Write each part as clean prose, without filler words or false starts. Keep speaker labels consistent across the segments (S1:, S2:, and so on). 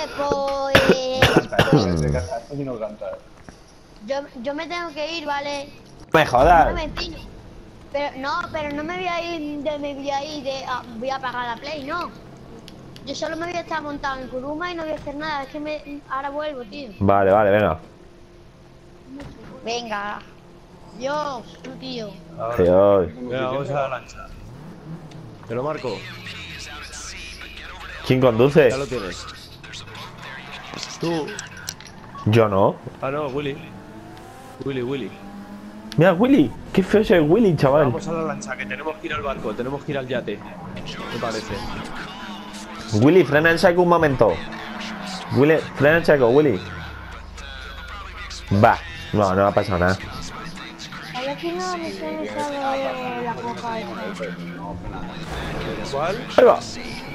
S1: Y no canta.
S2: Yo me tengo que ir, ¿vale?
S3: Me jodas.
S2: Pero no me voy a ir voy a apagar la play, no. Yo solo me voy a estar montado en Kuruma y no voy a hacer nada. Es que ahora vuelvo, tío.
S3: Vale, vale, venga.
S2: Venga. Dios, tu tío.
S3: Adiós.
S1: Venga, vamos a la lancha. Te lo marco.
S3: ¿Quién conduce?
S1: Ya lo tienes. Tú.
S3: Yo no.
S1: Ah, no, Willy. Willy.
S3: Mira, Willy. Qué feo es el Willy, chaval.
S1: Vamos a la lancha, que tenemos que ir al barco, tenemos que ir al yate. ¿Qué parece?
S3: Willy, frena en seco un momento. Willy, frena en seco, Willy. Va. No ha pasado nada.
S2: Al final me sale la coja esa.
S1: ¿Cuál?
S3: Ahí va.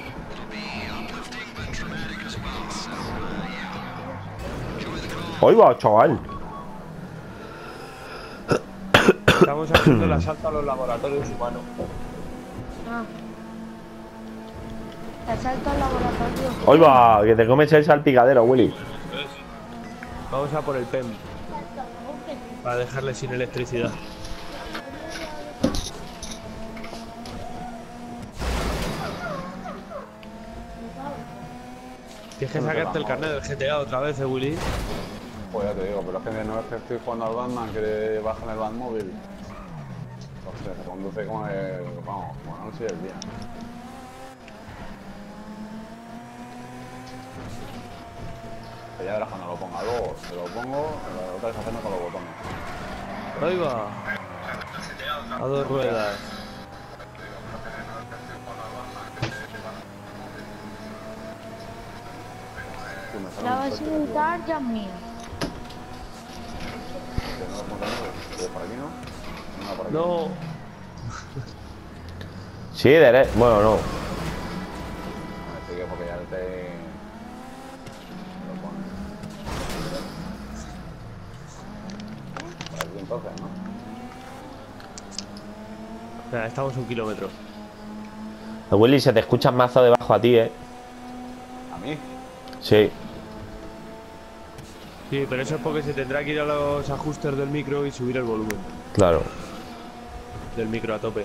S3: Ahí va, chaval.
S1: Estamos haciendo el asalto a los laboratorios humanos.
S2: Ah. Asalto al laboratorio.
S3: Ahí va, que te comes el salpicadero, Willy.
S1: Vamos a por el PEM. Para dejarle sin electricidad. Tienes que sacarte el carnet del GTA otra vez, Willy.
S4: Pues ya te digo, pero es que no es que estoy jugando al Batman, que baja en el Batmóvil. Hostia, se conduce como el... vamos, como la noche y el día. Que ya verás cuando lo ponga, luego se lo pongo, lo otra vez haciendo con los botones.
S1: Ahí va. A dos ruedas.
S2: La base militar ya es mía.
S4: ¿Por aquí no? No, por aquí.
S1: No.
S3: Sí, derecho. Bueno, no.
S4: Así que porque ya te... lo pones. Por aquí entonces, ¿no?
S1: Mira, estamos 1 kilómetro.
S3: Willy, se te escucha mazo debajo a ti,
S4: ¿A mí?
S3: Sí.
S1: Sí, pero eso es porque se tendrá que ir a los ajustes del micro y subir el volumen
S3: Claro.
S1: del micro a tope.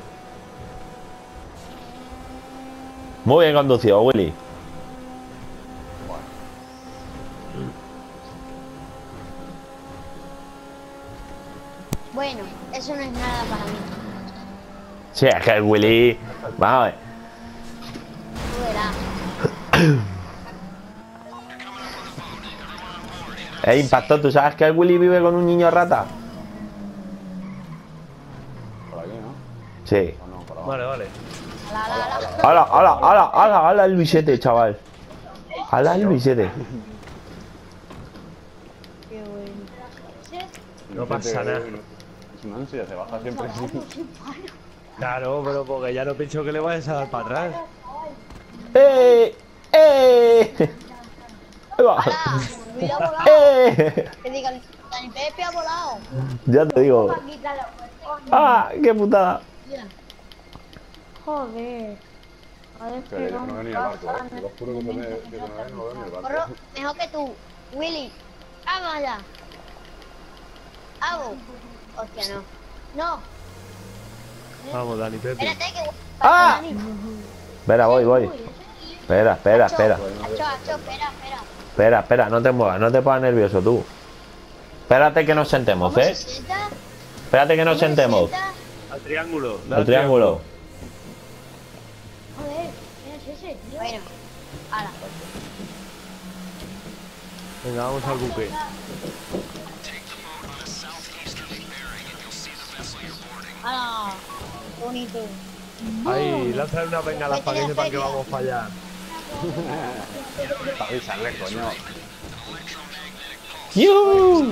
S3: Muy bien conducido, Willy.
S2: Bueno, eso no es nada para mí.
S3: Sí, es que el Willy... Vamos a ver.
S2: Tú verás.
S3: Impacto, ¿tú sabes que el Willy vive con un niño rata?
S4: Por aquí, ¿no?
S3: Sí.
S4: ¿O no? Por abajo.
S1: Vale.
S3: Ala el Luisete, chaval. Ala el Luisete.
S2: Qué bueno.
S1: No pasa nada.
S4: Es una ansia, se baja siempre.
S1: Claro, pero porque ya no pienso que le vayas a dar para atrás.
S3: ¡Eh! Ahí va.
S2: Cuidado volado. Que digan, Dani Pepe ha volado.
S3: Ya te digo. ¡Ah! ¡Qué putada!
S2: Joder. A ver,
S4: Pero yo no veo ni el barco, ¿eh? Te lo juro que no veo ni el barco.
S2: Corro mejor que tú, Willy. Vamos allá. Hago. Hostia, no. No.
S1: Vamos, Dani Pepe.
S2: Espérate que...
S3: ¡Ah!
S2: Dani.
S3: Espera, voy. Espera.
S2: Acho, espera.
S3: No te muevas, no te pongas nervioso tú. Espérate que nos sentemos,
S2: ¿Cómo
S3: ¿eh?
S2: se sienta?
S3: Espérate que nos sentemos.
S1: Al triángulo.
S3: Al triángulo.
S2: Joder, ¿quién es ese? Bueno, ahora.
S1: Venga, vamos al buque.
S2: ¡Hala! Bonito.
S1: Ahí, lánzale una bengala para que sepan que vamos para allá.
S4: Para avisarle, coño.
S3: ¡Yuhu!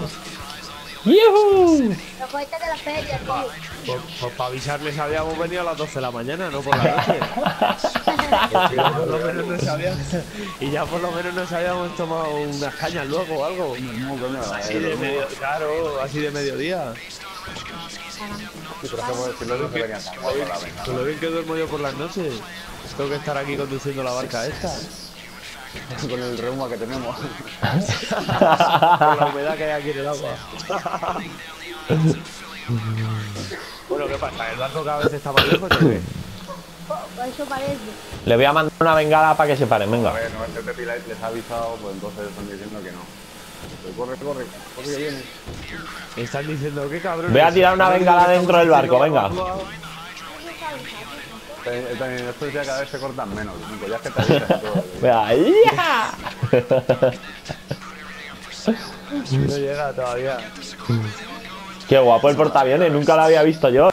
S2: Pero cogete de la feria, tío.
S1: Pues para avisarles habíamos venido a las 12 de la mañana, no por la noche. Y ya por lo menos nos habíamos tomado unas cañas luego o algo.
S4: No, coño.
S1: Así de claro, así de mediodía.
S4: Sí, pero es que si no se venían tan guapos la venga.
S1: Con lo bien que duermo yo por las noches. Tengo que estar aquí conduciendo la barca esta.
S4: Con el reuma que tenemos.
S1: Por la humedad que hay aquí en el agua. Bueno, ¿qué pasa? ¿El barco cada vez está más lejos o qué?
S2: Por eso parece.
S3: Le voy a mandar una bengala para que se paren,
S4: A
S3: venga.
S4: ver, no es que Pepi les ha avisado, pues entonces están diciendo que no. Pero corre, corre, corre que viene.
S1: Están diciendo que cabrón.
S3: Voy a tirar una bengala dentro del barco, venga.
S4: Estos ya cada vez se cortan menos, Nico, ya es que te avisas y todo.
S3: Venga, ¡ya!
S1: No llega todavía.
S3: Qué guapo el portaaviones, nunca lo había visto yo,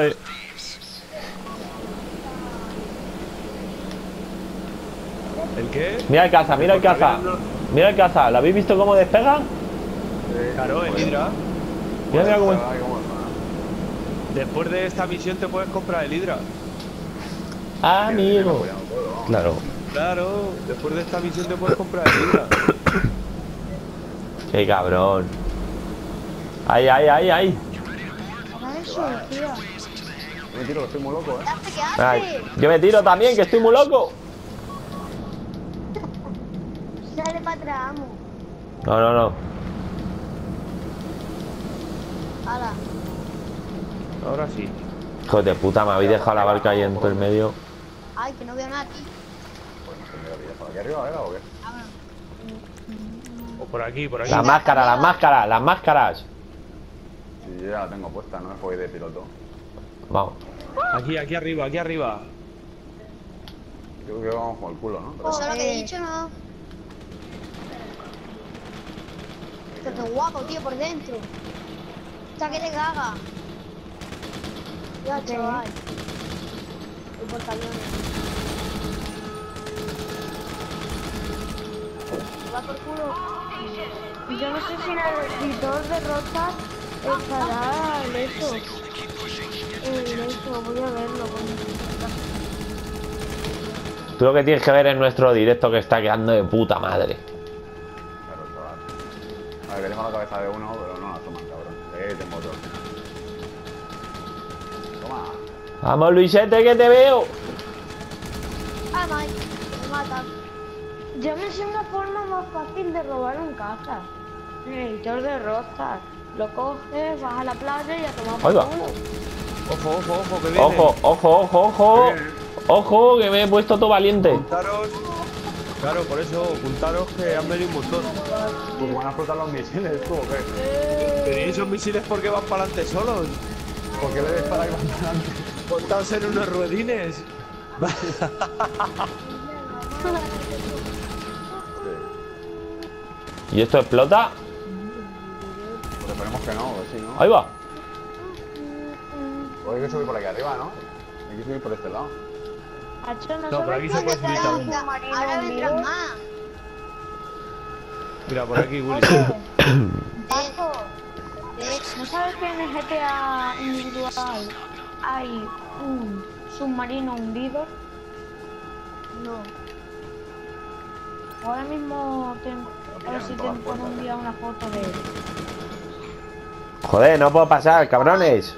S1: ¿El qué?
S3: Mira el caza, mira el caza. Mira el caza, ¿lo habéis visto cómo despega?
S1: Claro, el Hydra.
S3: Mira, mira cómo...
S1: Después de esta misión te puedes comprar el Hydra.
S3: Amigo. Claro.
S1: Claro, después de esta misión te puedes comprar el Hydra.
S3: Qué cabrón. Ay, ay, ay, ay.
S2: Hagan eso, tío.
S4: Yo me tiro, que estoy muy loco,
S2: ¿Qué hace?
S3: Ay, yo me tiro también, que estoy muy loco.
S2: Sale para atrás, amo.
S3: No, no, no.
S2: Hala.
S1: Ahora sí.
S3: Hijo de puta, me habéis dejado la barca ahí en todo el medio.
S2: Ay, que no veo nada aquí.
S4: Pues no sé, mira, ¿por aquí arriba era o qué?
S2: Vámonos.
S1: O por aquí, por aquí.
S3: Las máscaras, las máscaras, las máscaras.
S4: Sí, yo ya la tengo puesta, no me voy de piloto.
S3: Vamos.
S1: Aquí, aquí arriba, aquí arriba.
S4: Creo que vamos con el culo, ¿no?
S2: Pues eso es lo que he dicho, ¿no? Qué guapo, tío, por dentro. Está que te caga. Ya, chaval. El portaaviones. Va por culo.
S5: Yo no sé si en el editor de Rockstar estará el eso. El eso, voy a verlo.
S3: Tú lo que tienes que ver es nuestro directo que está quedando de puta madre.
S4: Claro, chaval. A ver, que tengo la cabeza de uno, pero no la toman, cabrón. Tengo otro. Toma.
S3: Vamos, Luisete, que te veo.
S2: Ah, Mike, me matan.
S5: Yo me sé una forma más fácil de robar un caza. En el editor de Rockstar. Lo coges, vas a la playa y a tomar
S3: Ahí
S5: por
S3: va.
S5: culo.
S1: Ojo, ojo, ojo, que viene.
S3: Ojo, ojo, ojo, ojo. Ojo, que me he puesto todo valiente.
S1: Ocultaros. Claro, por eso, ocultaros que han venido un montón.
S4: Pues van a explotar los misiles, ¿tú o qué?
S1: ¿Tenéis esos misiles porque van para adelante solos?
S4: ¿Por qué le disparáis bastante?
S1: Montaos en unos ruedines.
S3: ¿Y esto explota?
S4: Pues esperemos que no, o sí, ¿no?
S3: Ahí va.
S4: O hay que subir por aquí arriba, ¿no? Hay que subir por este lado.
S5: Hacho, ¿no
S1: No, por
S5: sabes
S1: aquí
S5: que
S1: se puede subir
S5: hay
S1: también.
S5: un marino
S2: Ahora vendrán
S5: hundido?
S2: más.
S1: Mira, por aquí, Willy.
S5: Paco, ¿no sabes que en el GTA individual hay un submarino hundido?
S2: No.
S5: Ahora mismo a ver si te puedo enviar una foto de él.
S3: Joder, no puedo pasar, cabrones.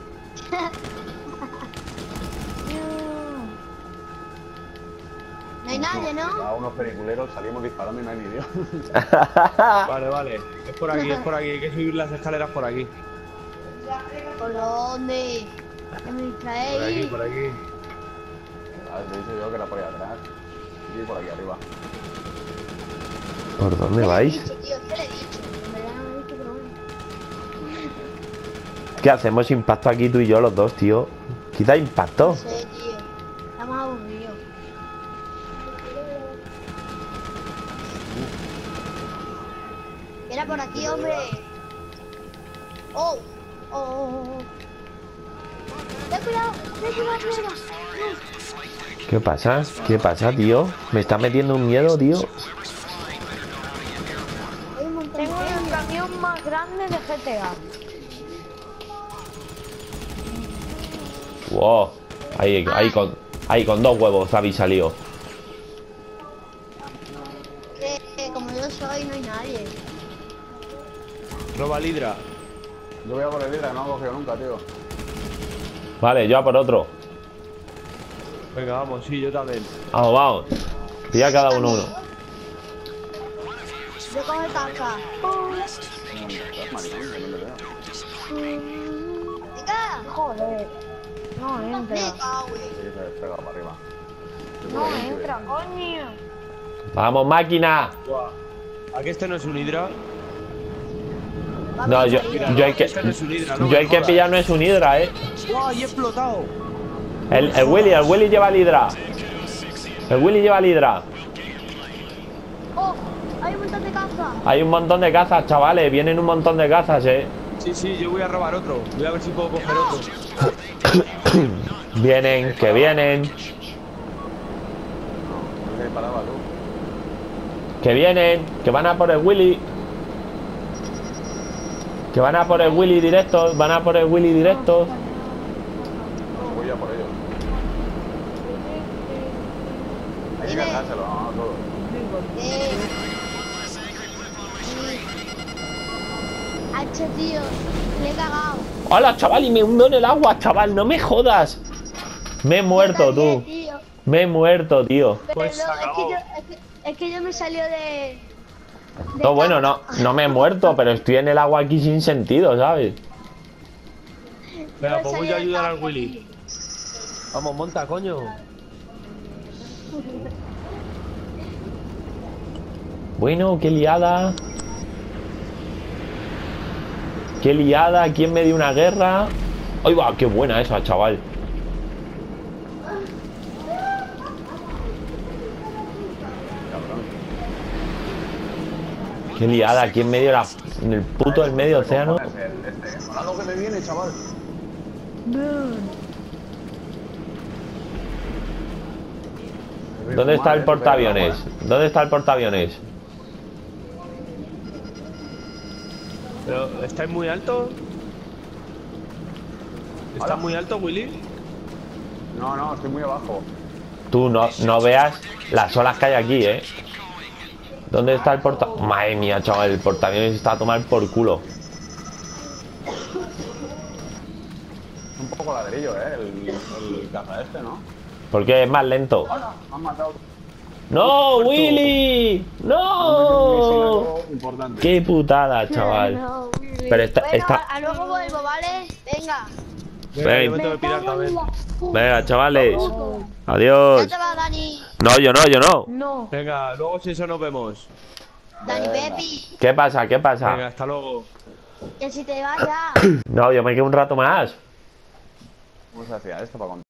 S2: No hay nadie, ¿no?
S4: A unos peliculeros salimos disparando y no hay ni Dios.
S1: Vale, vale. Es por aquí, es por aquí. Hay que subir las escaleras por aquí.
S2: ¿Por dónde? Que me
S1: Por aquí,
S2: distraéis.
S1: por aquí.
S4: A ver, te he dicho yo que era por ahí atrás. Y por aquí arriba.
S3: ¿Por dónde
S2: ¿Qué
S3: vais?
S2: le he dicho, tío? ¿Qué le he dicho? En verdad no me he dicho, pero bueno.
S3: ¿Qué hacemos impacto aquí tú y yo los dos, tío? Quita impacto.
S2: No sé, tío. Estamos aburridos. Era por aquí, hombre. Oh, oh, oh, oh. Ten cuidado, mierda.
S3: ¿Qué pasa? ¿Qué pasa, tío? Me está metiendo un miedo, tío.
S2: Hay un montón de
S5: Tengo el camión más grande de GTA.
S3: Wow. Ahí con dos huevos habéis salido.
S2: que como yo soy, no hay nadie.
S1: Roba el Hydra.
S4: Yo voy a por el Hydra, que no lo he cogido nunca, tío.
S3: Vale, yo a por otro.
S1: Venga, vamos, sí, yo también.
S3: Vamos, vamos. Pilla cada uno uno.
S2: Yo cojo caca. Chica.
S5: Joder. No entra.
S2: Me cago en-
S4: Sí, se pega para arriba.
S5: No entra, coño.
S3: Vamos, máquina.
S1: Buah. ¿A que este no es un hidra?
S3: No, yo hay que.
S1: Este no es un hidra, no
S3: Yo
S1: me
S3: hay que
S1: jodas.
S3: pillar no es un hidra,
S1: ¡Guau! ¡Y he explotado!
S3: El Willy lleva el hidra. El Willy lleva el hidra.
S2: Oh, hay un montón de caza.
S3: Hay un montón de cazas, chavales. Vienen un montón de cazas,
S1: Sí, sí, yo voy a robar otro. Voy a ver si puedo coger otro.
S3: Vienen, que vienen.
S4: No se disparaba tú.
S3: Que vienen, que van a por el Willy. Que van a por el Willy directo. Van a por el Willy directo.
S4: Pues voy a por ellos. Hay que
S2: Dime.
S4: cargárselo, no, todo.
S2: Sí. Hacho, tío. Le he cagado.
S3: Hola, chaval, y me hundo en el agua, chaval. No me jodas. Me he muerto,
S2: Yo también,
S3: tú.
S2: tío.
S3: Me he muerto, tío.
S2: Pero
S1: Pues se
S2: es que
S1: acabó.
S2: es que yo me salió de
S3: No, bueno, no me he muerto, pero estoy en el agua aquí sin sentido, ¿sabes?
S1: Venga,
S2: me
S1: pues voy
S2: salió
S1: a
S2: del
S1: ayudar al
S2: campo.
S1: Willy. Vamos, monta, coño.
S3: Bueno, qué liada. Qué liada, aquí en medio de una guerra. ¡Ay, va! ¡Qué buena esa, chaval! Qué liada, aquí en medio de la... En el puto del medio océano.
S4: Hola, lo que me viene, chaval.
S3: ¿Dónde está el portaaviones? ¿Dónde está el portaaviones?
S1: Pero, ¿estáis muy alto? ¿Estás
S4: Hola.
S1: muy alto, Willy?
S4: No, no, estoy muy abajo.
S3: Tú no veas las olas que hay aquí, ¿eh? ¿Dónde está el porta...? Madre mía, chaval, el portaaviones está a tomar por culo.
S4: Un poco ladrillo, el caza este, ¿no?
S3: Porque es más lento.
S4: ¡Hola! Me han matado.
S3: ¡No, Willy! ¡No!
S4: Importante.
S3: ¡Qué putada, chaval!
S2: No, Willy.
S3: Pero esta...
S2: Bueno,
S3: esta...
S2: a luego vuelvo, ¿vale? Venga.
S1: Venga, yo me tengo que pirar también.
S3: Venga, chavales.
S2: Ya
S3: Adiós.
S2: te va, Dani.
S3: No, yo no.
S5: No.
S1: Venga, luego si eso nos vemos.
S2: Dani Pepi.
S3: ¿Qué pasa? ¿Qué pasa?
S1: Venga, hasta luego.
S2: Que si te vas ya.
S3: No, yo me quedo un rato más.
S4: ¿Cómo se hacía esto para contar?